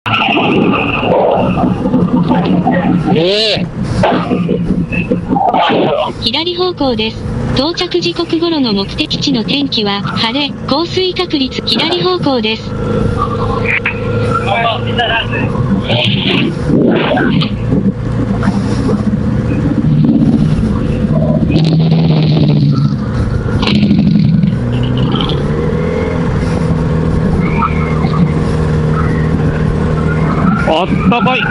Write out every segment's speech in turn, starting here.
左方向です。到着時刻頃の目的地の天気は晴れ、降水確率左方向です。 あったかい。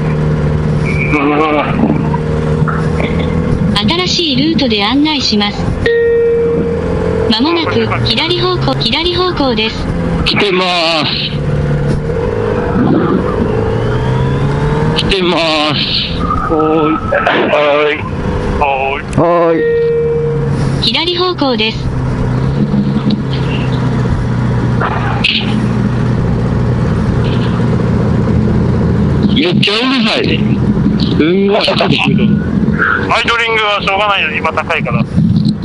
新しいルートで案内します。まもなく左方向です。 来てまーす。来てまーす。はーい。 左方向です。 めっちゃうるさいね。すんごい。アイドリングはしょうがないよ、今高いから。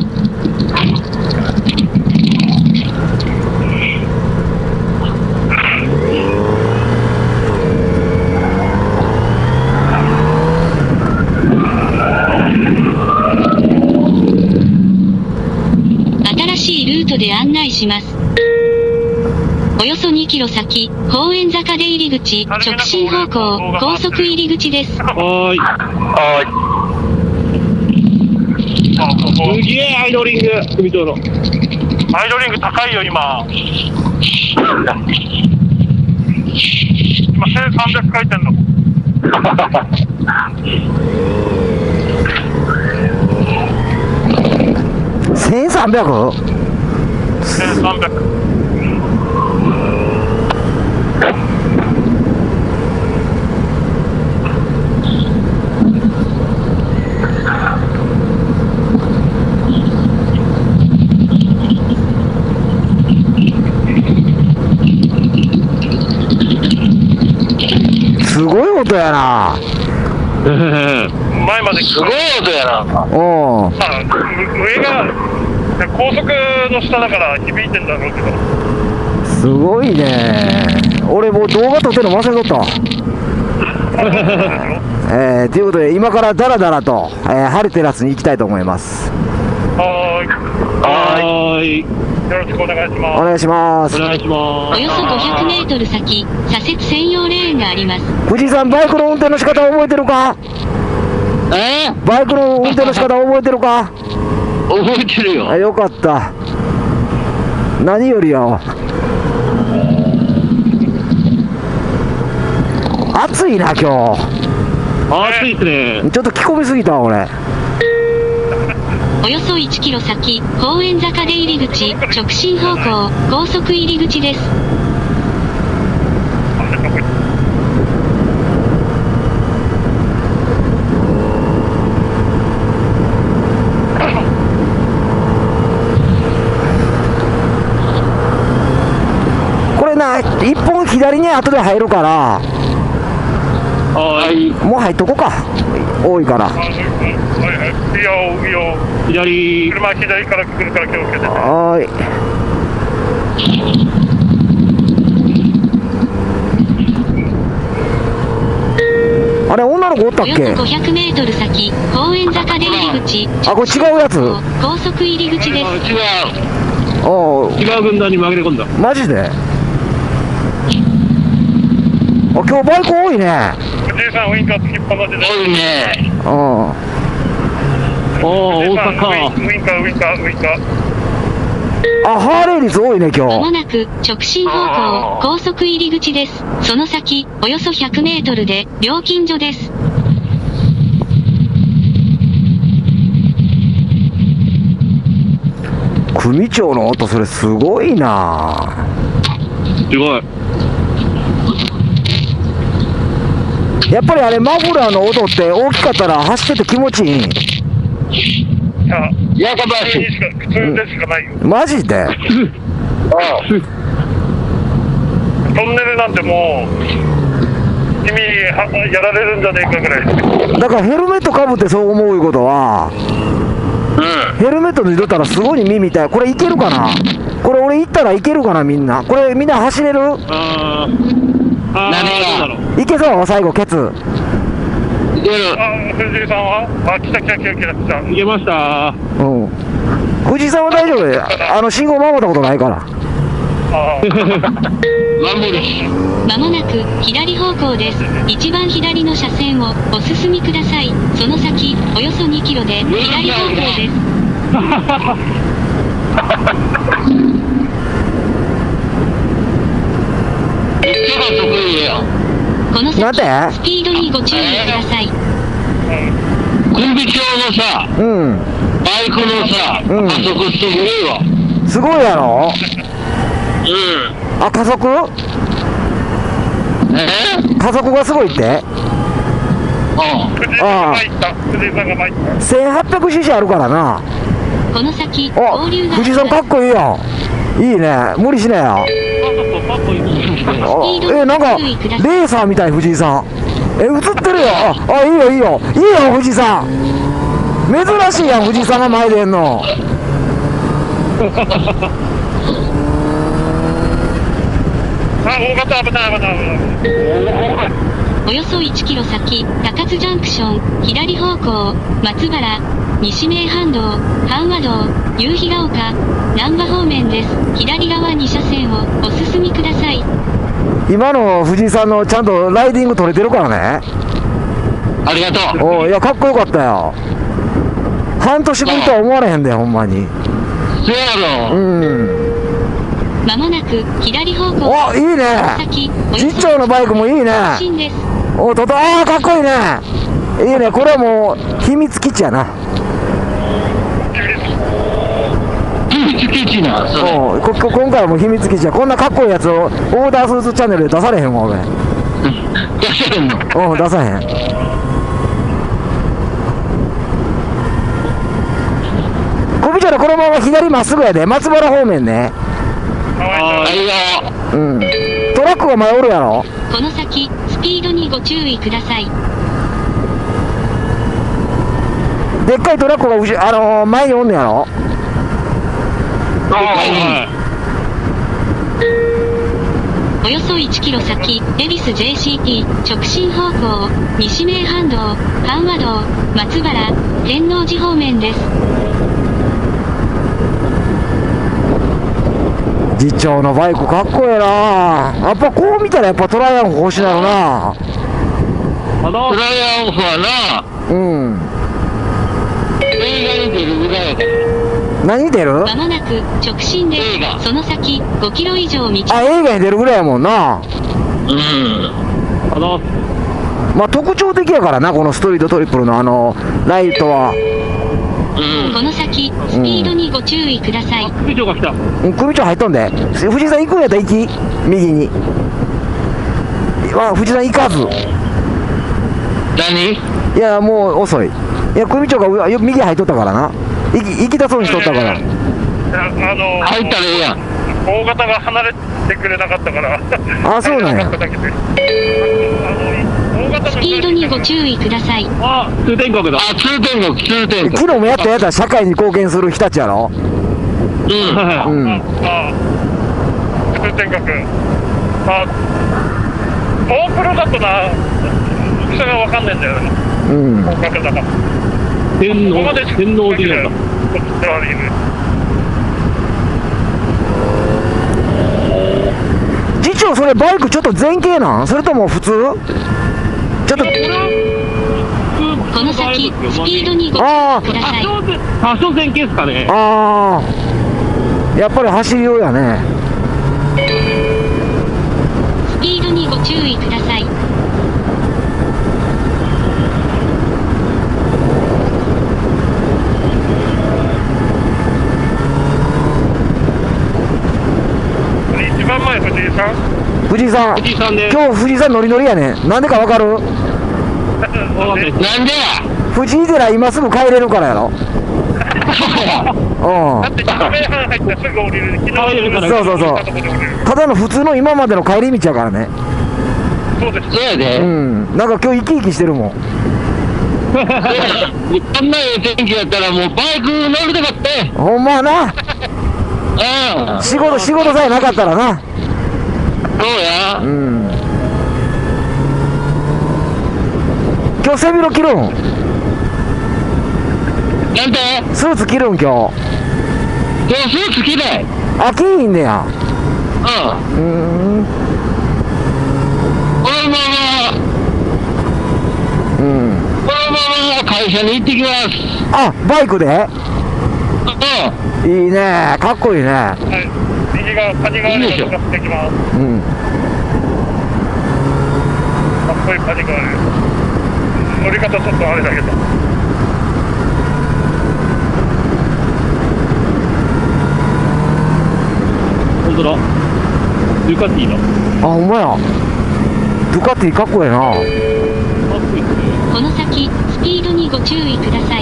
新しいルートで案内します。およそ2キロ先、宝円坂出入り口、直進方向、高速入り口です。 はーい。はーい。すげえアイドリング、組長の。アイドリング高いよ、今。今、1300回転だもん。 1300？ 1300。 すごい音やな。 前まですごい音やな。 お上が高速の下だから響いてんだろうけど。 すごいね。俺もう動画撮ってるの忘れとった。ということで今からダラダラと、晴れテラスに行きたいと思います。 はーい。よろしくお願いします。 お願いします。 お願いします。 およそ500メートル先、左折専用レーンがあります。 藤井さん、バイクの運転の仕方覚えてるか？バイクの運転の仕方覚えてるか？ 覚えてるよ。 よかった。何よりよ。暑いな今日。 暑いっすね。 ちょっと着込みすぎた俺。 およそ1キロ先、宝円坂出入り口、直進方向、高速入り口です。 これな、一本左に後で入るから、 はい。 もう入っとこうか。多いから。 いいよ。左。車左から来るから気をつけて。 はーい。あれ、女の子おったっけ？ およそ500メートル先、宝円坂出入り口。 あ、これ違うやつ？ 高速入り口です。 違う軍団に紛れ込んだ。 マジで？あ、今日バイク多いね。 藤井さん、ウインカーつきっぱなしで。多いね。大阪。ウインカー。 あ、ハーレー率多いね今まも日。 なく直進方向、高速入り口です。その先、およそ100メートルで料金所です。 組長の音、それすごいな。 すごい。 やっぱりあれマフラーの音って大きかったら走ってて気持ちいい。 やかましい。普通でしかないよ。 マジで？ トンネルなんてもう君やられるんじゃねえかぐらい。 だからヘルメットかぶってそう思ういうことは、ヘルメット脱いどったらすごい耳痛い。これいけるかな？これ俺行ったらいけるかなみんな。これみんな走れる？ 何がいけそう最後ケツ。 いける。藤井さんは来た。いけました。 うん。藤井さんは大丈夫で、信号守ったことないから。 守る。 まもなく左方向です。一番左の車線をお進みください。その先およそ2キロで左方向です。この先スピードにご注意ください。 コンビ調のさ、 うん。 バイクのさ、加速すごいわ。 すごいやろ。あ、加速？加速がすごいって？1800cc あるからな。 この先合流が。藤井さんかっこいいやん。いいね。無理しねえや。なんかレーサーみたい藤井さん。映ってるよ。いいよいいよ藤井さん。珍しいやん藤井さんが前でんの。 およそ1キロ先、高津ジャンクション、左方向、松原、西名阪道、阪和道、夕日が丘、難波方面です。左側2車線をお進みください。 今の藤井さんのちゃんとライディング取れてるからね。 ありがとう。 いや、かっこよかったよ。半年ぶりとは思われへんで、ほんまに。 そうやろ。 まもなく左方向。 いいね。実長のバイクもいいね。かっこいいね。いいね。これはもう秘密基地やな。 秘密基地な。 今回はもう秘密基地や。こんなかっこいいやつをオーダースーツチャンネルで出されへんわ俺。 出さへんの？ 出さへん。こびちゃらこのまま左まっすぐやで。松原方面ね。トラックが前おるやろ。 この先スピードにご注意ください。 でっかいトラックが前におんねやろ。 およそ1キロ先、恵比寿 JCT 直進方向、西名阪道、阪和道、松原、天王寺方面です。 実長のバイクかっこええな。やっぱこう見たらやっぱトライアンフ欲しなるな。 トライアンフはな。映画に出るぐらいやから。 何出る？ まもなく直進です。その先5キロ以上道。 映画に出るぐらいやもんな。まあ特徴的やからな、このストリートトリップルのライトは。 この先スピードにご注意ください。 組長が来た。 組長入っとんで。藤井さん行くんやったら行き。右に。藤井さん行かず。 何？ いやもう遅い。いや組長が右入っとったからな。行きたそうにしとったから。 入ったらええやん。大型が離れてくれなかったから。 そうなんや。 スピードにご注意ください。 通天閣だ。通天閣。 昨日もやったら社会に貢献する日立やろ。 通天閣。大プロだとな、大きさがわかんないんだよね。天王寺だった。 次長それバイクちょっと前傾なん？それとも普通？ちょっとこの先スピードにご注意ください。 多少前傾ですかね。 やっぱり走りようやね。 スピードにご注意ください。 一番前藤井さん。 藤井さんで。今日藤井さんノリノリやね。なんでかわかる？ なんでや。 藤井寺今すぐ帰れるからやろ。 だって1名半入ってすぐ降りる。 そうただの普通の今までの帰り道やからね。 そうです。そうやで。 なんか今日生き生きしてるもん。 こんな天気やったらもうバイク乗りたかったよ。 ほんまやな。仕事さえなかったらな。 そうや。 今日背広着るん？ なんてスーツ着るん今日？ 今日スーツ着ない。 あ、着いんねや。 うん。このまま、 うん。 このまま会社に行ってきます。 あ、バイクで？ ういいね、かっこいいね。 はい。右側、谷側に向かってきます。 うん。 かっこいい谷側です。乗り方ちょっとあれだけど。本当だ。デュカティだ。 あ、ほんまや。ドゥカティかっこいいな。 かっこいいですね。 この先、スピードにご注意ください。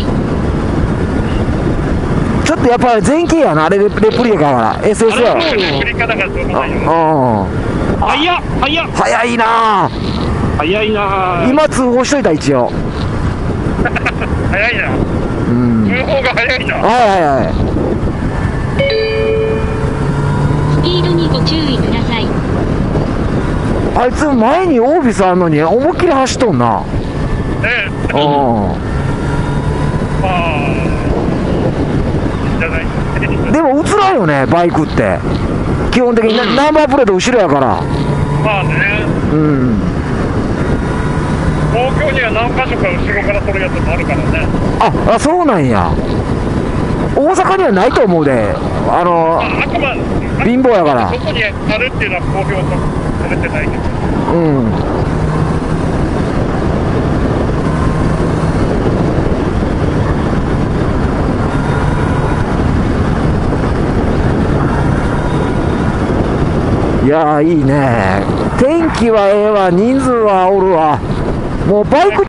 ちょっとやっぱり前傾やな、あれレプリカやから。SS やろ。 レプリカだからしょうがないよ。 早っ早っ早いな。 早いな。 今通報しといた一応。 早いな。 うん。 通報が早いな。 はいはいはい。 スピードにご注意ください。 あいつ前にオービスあるのに思いっきり走っとんな。 ねえ。 うん。 まあ。じゃない。 でも映らんよね、バイクって基本的にナンバープレート後ろやから。 まあね。 うん。 東京には何箇所か後ろから撮るやつもあるからね。 あ、そうなんや。大阪にはないと思うで。 あくま貧乏やから。 そこにあるっていうのは公表されてないけど。 うん。いやー、いいね。天気はええわ、人数はおるわ。もうバイク